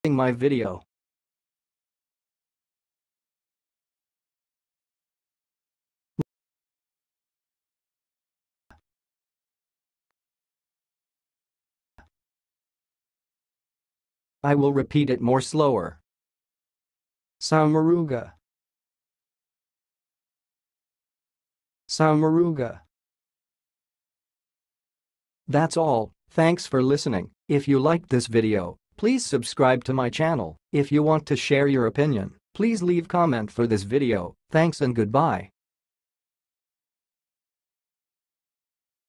my video. I will repeat it more slower. Sommaruga. Sommaruga. That's all. Thanks for listening. If you liked this video, please subscribe to my channel. If you want to share your opinion, please leave comment for this video. Thanks and goodbye.